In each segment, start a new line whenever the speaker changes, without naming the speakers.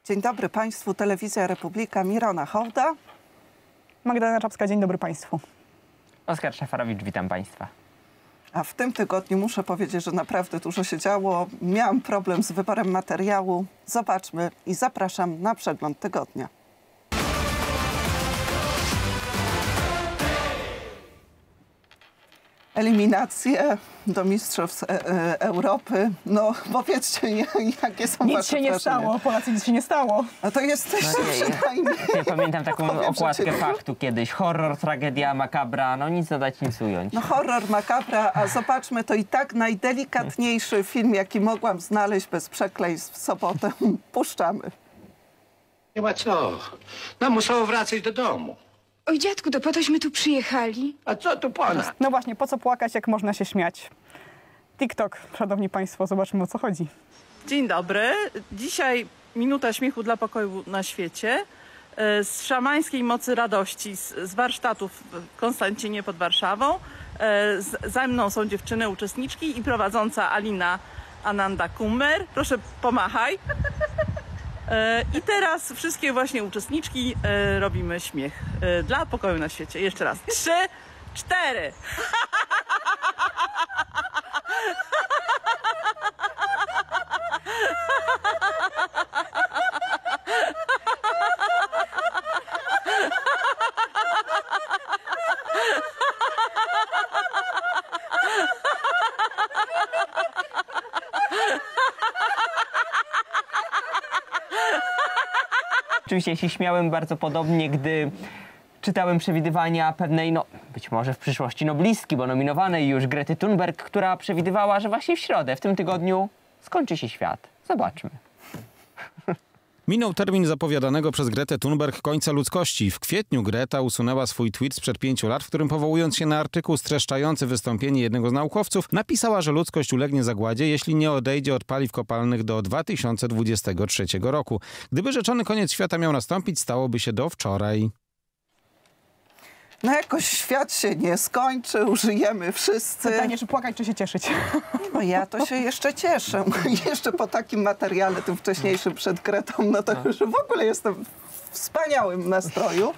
Dzień dobry Państwu, Telewizja Republika, Mirona Hołda.
Magdalena Czapska, dzień dobry Państwu.
Oskar Szafarowicz, witam Państwa.
A w tym tygodniu muszę powiedzieć, że naprawdę dużo się działo. Miałam problem z wyborem materiału. Zobaczmy i zapraszam na przegląd tygodnia. Eliminacje do Mistrzostw Europy. No powiedzcie, jakie są
Nic
wasze
się nie
wrażenia?
stało, Polacy, nic się nie stało.
No to jesteście przynajmniej.
Ja pamiętam taką
Powiem, że
okładkę
cię-
faktu kiedyś. Horror, tragedia, makabra, no nic dodać, nic ująć.
No horror, makabra, a zobaczmy, to i tak najdelikatniejszy film, jaki mogłam znaleźć bez przekleństw w sobotę. Puszczamy.
Nie ma co. Nam musiało wracać do domu.
Oj, dziadku, to po tośmy tu przyjechali.
A co tu ponad?
No właśnie, po co płakać, jak można się śmiać? TikTok, szanowni Państwo, zobaczmy, o co chodzi.
Dzień dobry. Dzisiaj minuta śmiechu dla pokoju na świecie. Z szamańskiej mocy radości, z warsztatów w Konstancinie pod Warszawą. Za mną są dziewczyny, uczestniczki i prowadząca Alina Ananda Kummer. Proszę, pomachaj. I teraz wszystkie właśnie uczestniczki robimy śmiech dla pokoju na świecie. Jeszcze raz. 3, 4.
Oczywiście się śmiałem bardzo podobnie, gdy czytałem przewidywania pewnej, no być może w przyszłości noblistki, bo nominowanej już Grety Thunberg, która przewidywała, że właśnie w środę, w tym tygodniu skończy się świat. Zobaczmy.
Minął termin zapowiadanego przez Gretę Thunberg końca ludzkości. W kwietniu Greta usunęła swój tweet sprzed 5 lat, w którym powołując się na artykuł streszczający wystąpienie jednego z naukowców, napisała, że ludzkość ulegnie zagładzie, jeśli nie odejdzie od paliw kopalnych do 2023 roku. Gdyby rzeczony koniec świata miał nastąpić, stałoby się do wczoraj.
No jakoś świat się nie skończył, żyjemy wszyscy.
Pytanie, czy płakać, czy się cieszyć?
No ja to się jeszcze cieszę. Jeszcze po takim materiale, tym wcześniejszym przed Gretą, no to już w ogóle jestem w wspaniałym nastroju.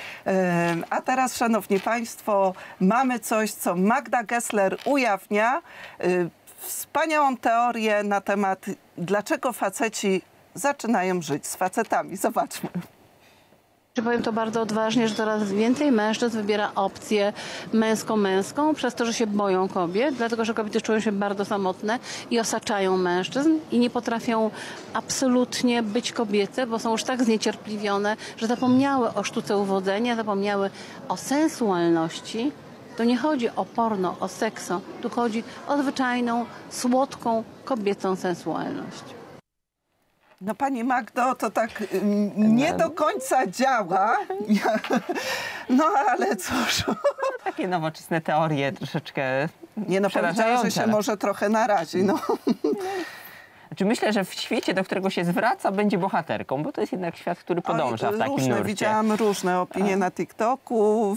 A teraz, szanowni państwo, mamy coś, co Magda Gessler ujawnia. Wspaniałą teorię na temat, dlaczego faceci zaczynają żyć z facetami. Zobaczmy.
Powiem to bardzo odważnie, że coraz więcej mężczyzn wybiera opcję męsko-męską przez to, że się boją kobiet, dlatego że kobiety czują się bardzo samotne i osaczają mężczyzn i nie potrafią absolutnie być kobiece, bo są już tak zniecierpliwione, że zapomniały o sztuce uwodzenia, zapomniały o sensualności. To nie chodzi o porno, o sekso, tu chodzi o zwyczajną, słodką, kobiecą sensualność.
No pani Magdo, to tak nie do końca działa. No ale cóż.
Takie nowoczesne teorie troszeczkę
Nie no, powiedziała, że się może trochę narazi. No.
Znaczy myślę, że w świecie, do którego się zwraca, będzie bohaterką, bo to jest jednak świat, który podąża w takim nurcie.
Widziałam różne opinie na TikToku.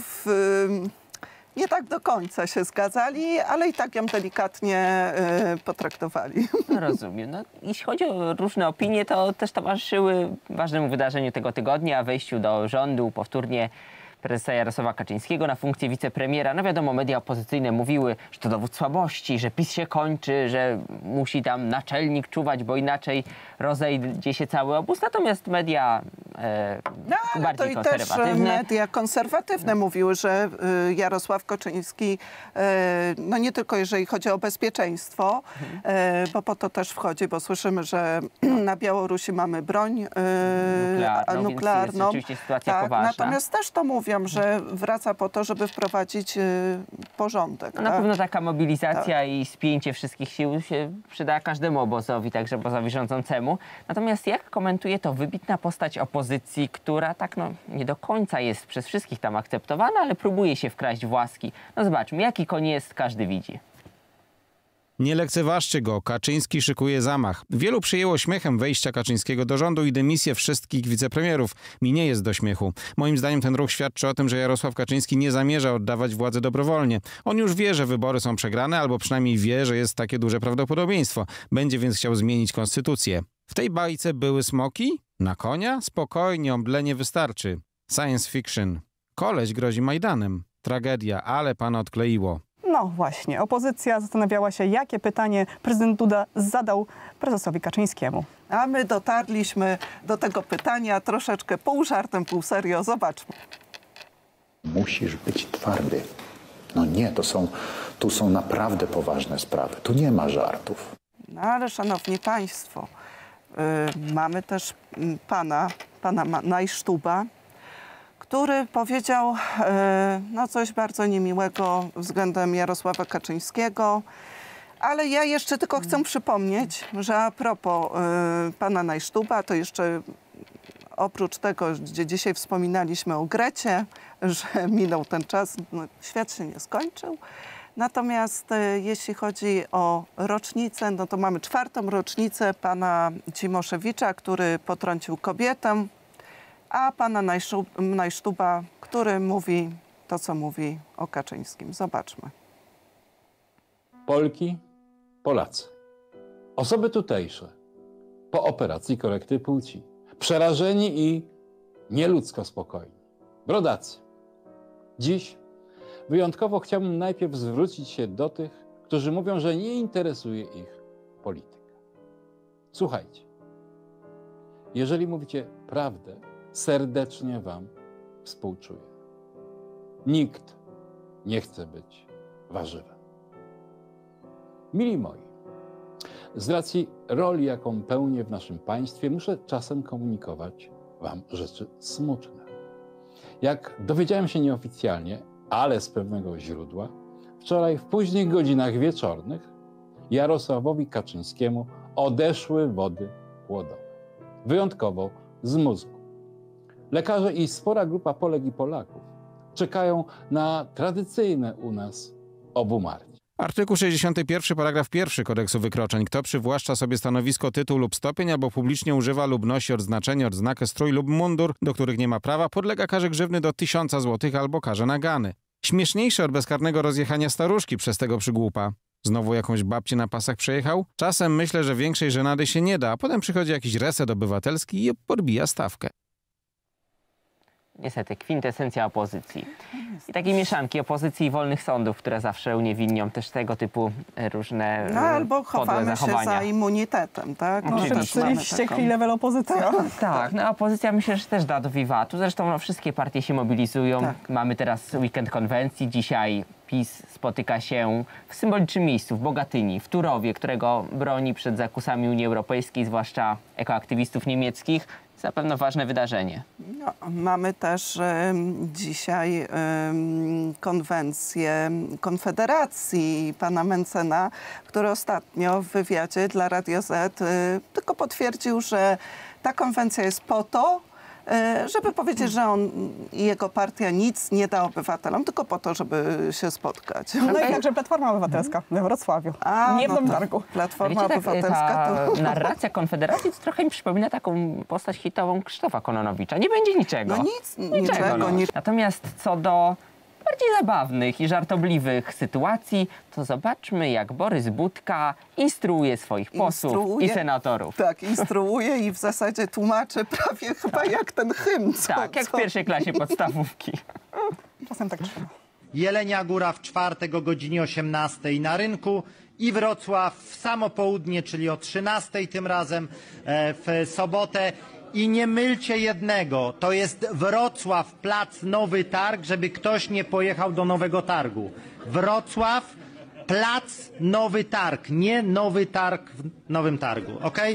Nie tak do końca się zgadzali, ale i tak ją delikatnie potraktowali.
Rozumiem. No, jeśli chodzi o różne opinie, to też towarzyszyły ważnemu wydarzeniu tego tygodnia, wejściu do rządu powtórnie prezesa Jarosława Kaczyńskiego na funkcję wicepremiera. No wiadomo, media opozycyjne mówiły, że to dowód słabości, że PiS się kończy, że musi tam naczelnik czuwać, bo inaczej rozejdzie się cały obóz. Natomiast media bardziej
to i też
konserwatywne.
media konserwatywne mówiły, że Jarosław Kaczyński, no nie tylko jeżeli chodzi o bezpieczeństwo, bo po to też wchodzi, bo słyszymy, że na Białorusi mamy broń nuklearną.
Więc jest oczywiście sytuacja poważna.
Natomiast też to mówią, że wraca po to, żeby wprowadzić porządek.
No, na pewno taka mobilizacja i spięcie wszystkich sił się przyda każdemu obozowi, także obozowi rządzącemu. Natomiast jak komentuje to wybitna postać opozycji, która tak no nie do końca jest przez wszystkich tam akceptowana, ale próbuje się wkraść w łaski. No zobaczmy, jaki koń jest, każdy widzi.
Nie lekceważcie go, Kaczyński szykuje zamach. Wielu przyjęło śmiechem wejścia Kaczyńskiego do rządu i dymisję wszystkich wicepremierów. Mi nie jest do śmiechu. Moim zdaniem ten ruch świadczy o tym, że Jarosław Kaczyński nie zamierza oddawać władzy dobrowolnie. On już wie, że wybory są przegrane, albo przynajmniej wie, że jest takie duże prawdopodobieństwo. Będzie więc chciał zmienić konstytucję. W tej bajce były smoki? Na konia? Spokojnie, omdlenie wystarczy. Science fiction. Koleś grozi Majdanem. Tragedia, ale pana odkleiło.
No właśnie, opozycja zastanawiała się, jakie pytanie prezydent Duda zadał prezesowi Kaczyńskiemu.
A my dotarliśmy do tego pytania troszeczkę pół żartem, pół serio. Zobaczmy.
Musisz być twardy. No nie, tu są naprawdę poważne sprawy. Tu nie ma żartów.
No ale szanowni państwo, mamy też pana Najsztuba, który powiedział no coś bardzo niemiłego względem Jarosława Kaczyńskiego. Ale ja jeszcze tylko chcę przypomnieć, że a propos pana Najsztuba, to jeszcze oprócz tego, gdzie dzisiaj wspominaliśmy o Grecie, że minął ten czas, no, świat się nie skończył. Natomiast jeśli chodzi o rocznicę, no to mamy 4. rocznicę pana Cimoszewicza, który potrącił kobietę, a pana Najsztuba, który mówi to, co mówi o Kaczyńskim. Zobaczmy.
Polki, Polacy, osoby tutejsze po operacji korekty płci, przerażeni i nieludzko spokojni, brodacy. Dziś wyjątkowo chciałbym najpierw zwrócić się do tych, którzy mówią, że nie interesuje ich polityka. Słuchajcie, jeżeli mówicie prawdę, serdecznie wam współczuję. Nikt nie chce być warzywem. Mili moi, z racji roli, jaką pełnię w naszym państwie, muszę czasem komunikować wam rzeczy smutne. Jak dowiedziałem się nieoficjalnie, ale z pewnego źródła, wczoraj w późnych godzinach wieczornych Jarosławowi Kaczyńskiemu odeszły wody płodowe. Wyjątkowo z mózgu. Lekarze i spora grupa Polek i Polaków czekają na tradycyjne u nas obumarcie.
Artykuł 61, paragraf 1 Kodeksu Wykroczeń. Kto przywłaszcza sobie stanowisko, tytuł lub stopień albo publicznie używa lub nosi odznaczenie, odznakę, strój lub mundur, do których nie ma prawa, podlega karze grzywny do 1000 zł albo karze nagany. Śmieszniejsze od bezkarnego rozjechania staruszki przez tego przygłupa. Znowu jakąś babcię na pasach przejechał? Czasem myślę, że większej żenady się nie da, a potem przychodzi jakiś reset obywatelski i podbija stawkę.
Niestety, kwintesencja opozycji. I takiej mieszanki opozycji i wolnych sądów, które zawsze uniewinnią też tego typu różne
No albo chowamy się
zachowania.
za immunitetem, tak?
No,
Czyli wściekli level opozycja.
Tak, no opozycja myślę, że też da do wiwatu. Zresztą no, wszystkie partie się mobilizują.
Tak.
Mamy teraz weekend konwencji. Dzisiaj PiS spotyka się w symbolicznym miejscu, w Bogatyni, w Turowie, którego broni przed zakusami Unii Europejskiej, zwłaszcza ekoaktywistów niemieckich. Zapewne ważne wydarzenie.
No, mamy też dzisiaj konwencję Konfederacji pana Mencena, który ostatnio w wywiadzie dla Radia Z tylko potwierdził, że ta konwencja jest po to, żeby powiedzieć, że on i jego partia nic nie da obywatelom, tylko po to, żeby się spotkać.
No i także Platforma Obywatelska we Wrocławiu. Nie w Nowym Targu.
Platforma
Wiecie,
Obywatelska
ta narracja Konfederacji to trochę mi przypomina taką postać hitową Krzysztofa Kononowicza. Nie będzie niczego.
No niczego.
Natomiast co do bardziej zabawnych i żartobliwych sytuacji, to zobaczmy, jak Borys Budka instruuje swoich posłów i senatorów.
Tak, instruuje i w zasadzie tłumaczy prawie chyba jak ten hymn.
Tak, jak w pierwszej klasie podstawówki.
Czasem tak trzeba.
Jelenia Góra w czwartek o godzinie 18 na rynku i Wrocław w samo południe, czyli o 13 tym razem w sobotę. I nie mylcie jednego, to jest Wrocław, plac Nowy Targ, żeby ktoś nie pojechał do Nowego Targu. Wrocław, plac Nowy Targ, nie Nowy Targ w Nowym Targu, okej?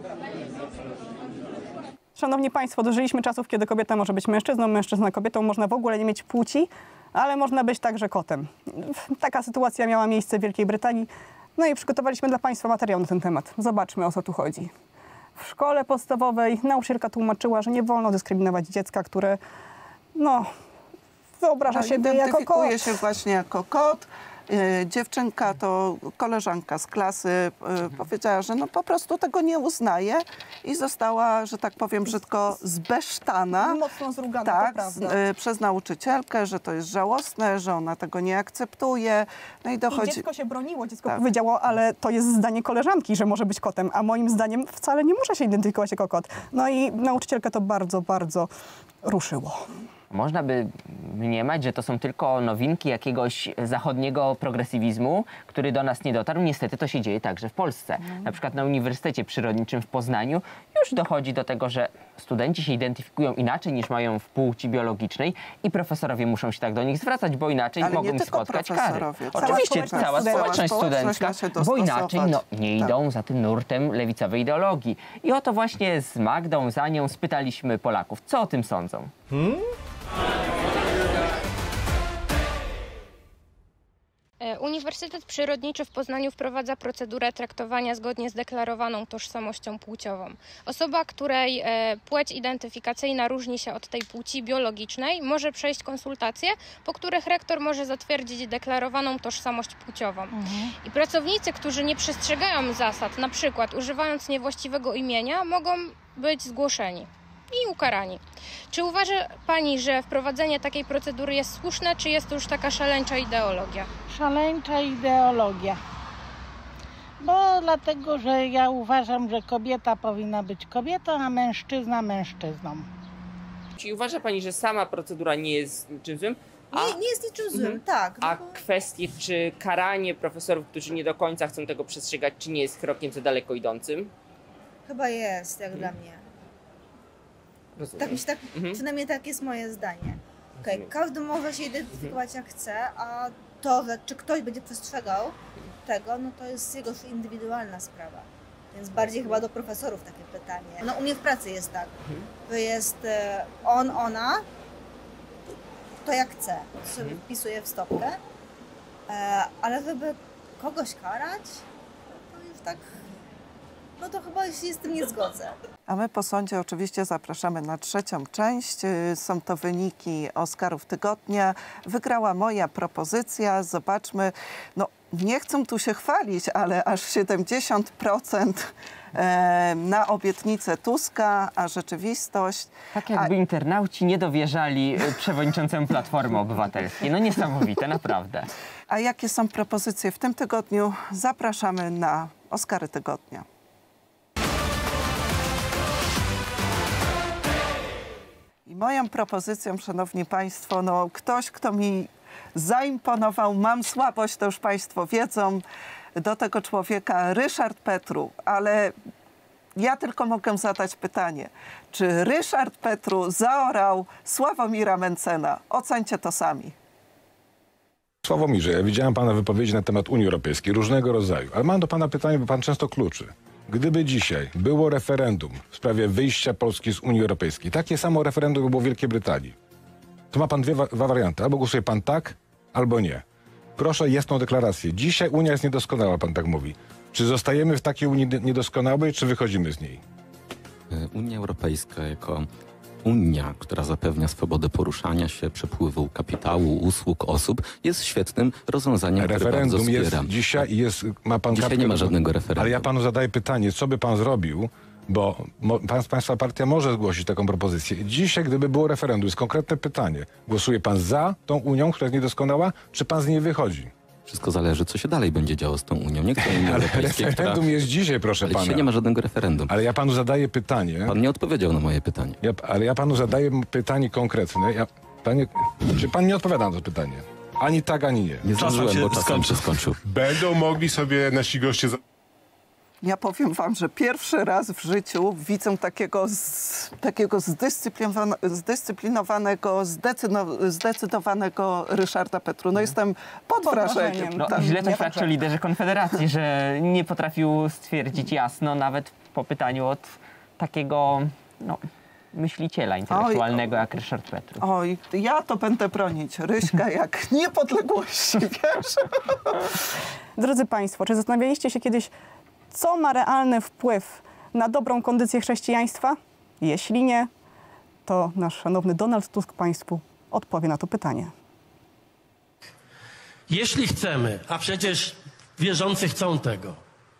Szanowni Państwo, dożyliśmy czasów, kiedy kobieta może być mężczyzną, mężczyzna kobietą, można w ogóle nie mieć płci, ale można być także kotem. Taka sytuacja miała miejsce w Wielkiej Brytanii, no i przygotowaliśmy dla Państwa materiał na ten temat. Zobaczmy, o co tu chodzi. W szkole podstawowej nauczycielka tłumaczyła, że nie wolno dyskryminować dziecka, które wyobraża siebie jako kot.
Identyfikuje się właśnie jako kot. Dziewczynka, to koleżanka z klasy, powiedziała, że no po prostu tego nie uznaje i została, że tak powiem brzydko, zbesztana.
Mocno zrugana,
tak,
to prawda.
Przez nauczycielkę, że to jest żałosne, że ona tego nie akceptuje. No i dochodzi...
I dziecko się broniło, dziecko powiedziało, ale to jest zdanie koleżanki, że może być kotem, a moim zdaniem wcale nie muszę się identyfikować jako kot. No i nauczycielkę to bardzo, bardzo ruszyło.
Można by mniemać, że to są tylko nowinki jakiegoś zachodniego progresywizmu, który do nas nie dotarł. Niestety to się dzieje także w Polsce. Na przykład na Uniwersytecie Przyrodniczym w Poznaniu już dochodzi do tego, że studenci się identyfikują inaczej niż mają w płci biologicznej i profesorowie muszą się tak do nich zwracać, bo inaczej
Ale
mogą
nie
ich
tylko
spotkać kary.
profesorowie,
Oczywiście cała społeczność studencka,
ma się
bo inaczej
dostosować.
nie idą za tym nurtem lewicowej ideologii. I o to właśnie z Magdą, za nią spytaliśmy Polaków, co o tym sądzą.
Uniwersytet Przyrodniczy w Poznaniu wprowadza procedurę traktowania zgodnie z deklarowaną tożsamością płciową. Osoba, której płeć identyfikacyjna różni się od tej płci biologicznej, może przejść konsultacje, po których rektor może zatwierdzić deklarowaną tożsamość płciową. I pracownicy, którzy nie przestrzegają zasad, na przykład używając niewłaściwego imienia, mogą być zgłoszeni i ukarani. Czy uważa Pani, że wprowadzenie takiej procedury jest słuszne, czy jest to już taka szaleńcza ideologia?
Szaleńcza ideologia. Bo dlatego, że ja uważam, że kobieta powinna być kobietą, a mężczyzna mężczyzną.
Czy uważa Pani, że sama procedura nie jest niczym złym?
Nie jest niczym złym, tak.
A kwestie, czy karanie profesorów, którzy nie do końca chcą tego przestrzegać, czy nie jest krokiem za daleko idącym?
Chyba jest, jak dla mnie. Tak, przynajmniej tak jest moje zdanie. Każdy może się identyfikować jak chce, a to, czy ktoś będzie przestrzegał tego, no to jest jego indywidualna sprawa. Więc bardziej chyba do profesorów takie pytanie. No u mnie w pracy jest tak, że jest on, ona, to jak chce, sobie wpisuje w stopkę, ale żeby kogoś karać, to już tak, no to chyba się z tym nie zgodzę.
A my po sądzie oczywiście zapraszamy na trzecią część. Są to wyniki Oscarów tygodnia. Wygrała moja propozycja. Zobaczmy, no nie chcę tu się chwalić, ale aż 70% na obietnicę Tuska, a rzeczywistość...
Tak jakby internauci nie dowierzali przewodniczącemu Platformy Obywatelskiej. No niesamowite, naprawdę.
A jakie są propozycje w tym tygodniu? Zapraszamy na Oscary tygodnia. I moją propozycją, szanowni państwo, no ktoś, kto mi zaimponował, mam słabość, to już państwo wiedzą, do tego człowieka, Ryszard Petru, ale ja tylko mogę zadać pytanie, czy Ryszard Petru zaorał Sławomira Mentzena? Oceńcie to sami.
Sławomirze, ja widziałem pana wypowiedzi na temat Unii Europejskiej, różnego rodzaju, ale mam do pana pytanie, bo pan często kluczy. Gdyby dzisiaj było referendum w sprawie wyjścia Polski z Unii Europejskiej, takie samo referendum by było w Wielkiej Brytanii, to ma pan dwie warianty. Albo głosuje pan tak, albo nie. Proszę jasną deklarację. Dzisiaj Unia jest niedoskonała, pan tak mówi. Czy zostajemy w takiej Unii niedoskonałej, czy wychodzimy z niej?
Unia Europejska jako Unia, która zapewnia swobodę poruszania się, przepływu kapitału, usług, osób, jest świetnym rozwiązaniem, które bardzo wspieram.
Referendum jest dzisiaj i jest, ma pan...
Dzisiaj nie ma żadnego referendum.
Ale ja panu zadaję pytanie, co by pan zrobił, bo państwa partia może zgłosić taką propozycję. Dzisiaj, gdyby było referendum, jest konkretne pytanie. Głosuje pan za tą Unią, która jest niedoskonała, czy pan z niej wychodzi?
Wszystko zależy, co się dalej będzie działo z tą Unią. Nie chcę Unii Europejskiej,
referendum jest dzisiaj, proszę pana.
Dzisiaj nie ma żadnego referendum.
Ale ja panu zadaję pytanie.
Pan nie odpowiedział na moje pytanie.
Ale ja panu zadaję pytanie konkretne. Czy pan nie odpowiada na to pytanie? Ani tak, ani nie.
Nie zdążyłem, bo czas się skończył.
Będą mogli sobie nasi goście...
Ja powiem wam, że pierwszy raz w życiu widzę takiego zdyscyplinowanego, zdecydowanego Ryszarda Petru. No jestem pod wrażeniem.
No, źle to świadczy o liderze Konfederacji, że nie potrafił stwierdzić jasno, nawet po pytaniu od takiego myśliciela intelektualnego jak Ryszard Petru.
Oj, ja to będę bronić Ryśka jak niepodległości, wiesz?
Drodzy państwo, czy zastanawialiście się kiedyś, co ma realny wpływ na dobrą kondycję chrześcijaństwa? Jeśli nie, to nasz szanowny Donald Tusk państwu odpowie na to pytanie.
Jeśli chcemy, a przecież wierzący chcą tego,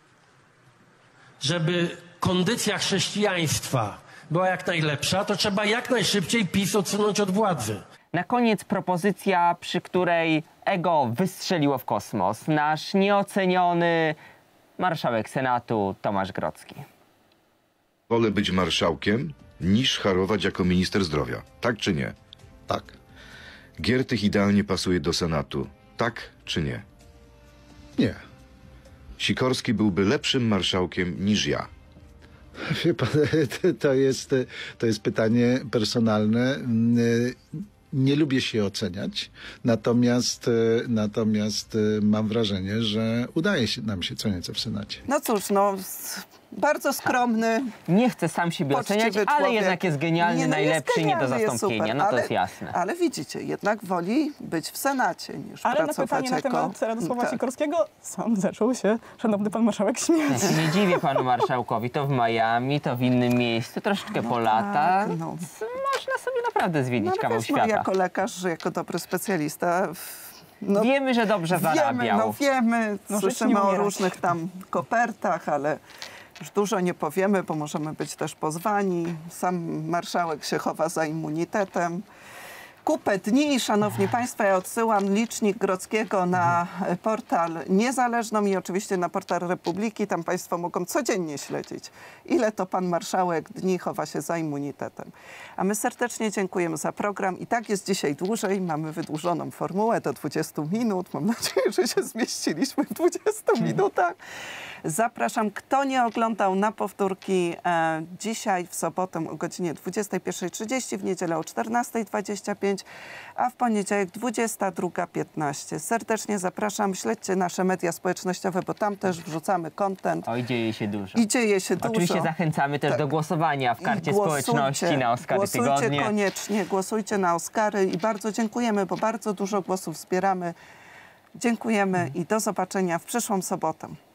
żeby kondycja chrześcijaństwa była jak najlepsza, to trzeba jak najszybciej PiS odsunąć od władzy.
Na koniec propozycja, przy której ego wystrzeliło w kosmos. Nasz nieoceniony marszałek Senatu Tomasz Grodzki.
Wolę być marszałkiem, niż harować jako minister zdrowia. Tak czy nie?
Tak.
Giertych idealnie pasuje do Senatu. Tak czy nie?
Nie.
Sikorski byłby lepszym marszałkiem niż ja.
Wie pan, to jest pytanie personalne. Nie lubię się oceniać, natomiast mam wrażenie, że udaje się nam się co nieco w Senacie.
No cóż, no bardzo skromny.
Nie chce sam siebie oceniać, ale
człowiek.
jednak jest genialny, najlepszy, nie do zastąpienia. No to jest jasne.
Ale widzicie, jednak woli być w Senacie niż
ale
pracować
na pytanie na temat Radosława
tak.
Sikorskiego sam zaczął się szanowny pan marszałek śmiać.
Ja się nie dziwię panu marszałkowi, to w Miami, to w innym miejscu, troszeczkę po latach.
Tak, no.
Można sobie naprawdę zwiedzić kawał
wiesz,
świata.
jako lekarz, jako dobry specjalista...
wiemy, że dobrze zarabiał.
Wiemy,
No,
słyszymy o różnych tam kopertach, ale już dużo nie powiemy, bo możemy być też pozwani. Sam marszałek się chowa za immunitetem. Kupę dni, szanowni państwo, ja odsyłam licznik Grodzkiego na portal Niezależną i oczywiście na portal Republiki. Tam państwo mogą codziennie śledzić, ile to pan marszałek dni chowa się za immunitetem. A my serdecznie dziękujemy za program. I tak jest dzisiaj dłużej. Mamy wydłużoną formułę do 20 minut. Mam nadzieję, że się zmieściliśmy w 20 minutach. Zapraszam, kto nie oglądał, na powtórki dzisiaj w sobotę o godzinie 21:30, w niedzielę o 14:25, a w poniedziałek 22:15. Serdecznie zapraszam, śledźcie nasze media społecznościowe, bo tam też wrzucamy content.
Oj, dzieje się dużo.
I dzieje się dużo.
Oczywiście zachęcamy też do głosowania w karcie społeczności na Oscary Tygodnie.
Głosujcie koniecznie, głosujcie na Oscary i bardzo dziękujemy, bo bardzo dużo głosów zbieramy. Dziękujemy i do zobaczenia w przyszłą sobotę.